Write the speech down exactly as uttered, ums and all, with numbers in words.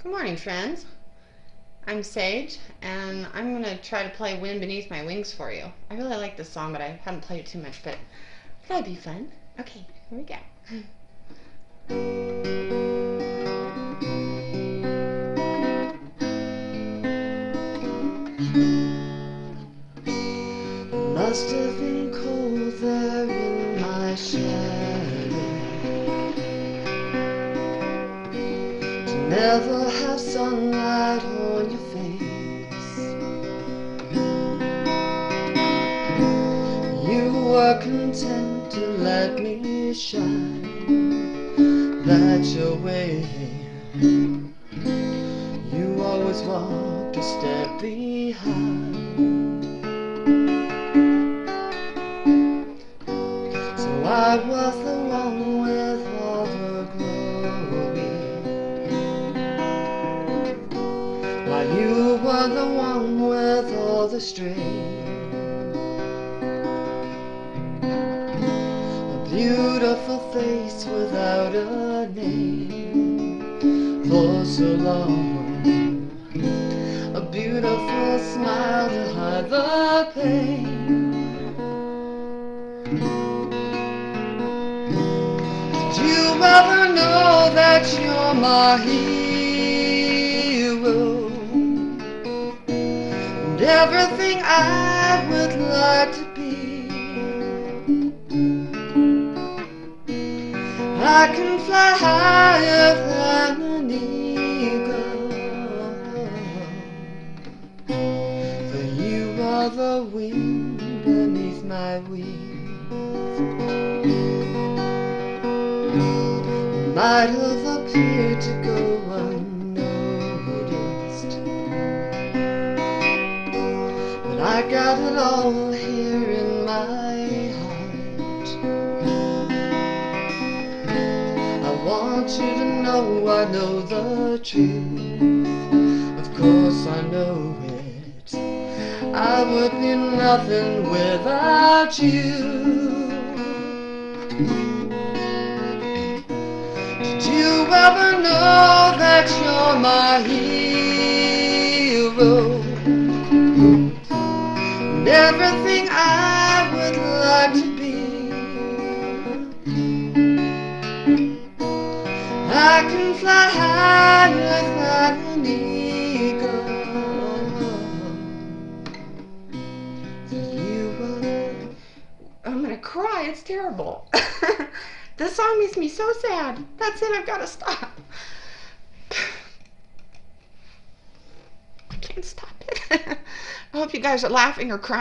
Good morning, friends. I'm Sage, and I'm going to try to play Wind Beneath My Wings for you. I really like this song, but I haven't played it too much, but that'd be fun. Okay, here we go. Must have been cold there in my shadow, to never have sunlight on your face. You were content to let me shine that your way. You always walked a step behind. I was the one with all the glory, while you were the one with all the strain. A beautiful face without a name for so long, a beautiful smile to hide the pain. Do you ever know that you're my hero, and everything I would like to be? I can fly higher than an eagle, for you are the wind beneath my wings. Might have appeared to go unnoticed, but I got it all here in my heart. I want you to know I know the truth. Of course I know it. I would be nothing without you. Did you ever know that you're my hero, and everything I would like to be? I can fly higher than an eagle, for you are... I'm going to cry. It's terrible. This song makes me so sad. That's it. I've got to stop. I can't stop it. I hope you guys are laughing or crying.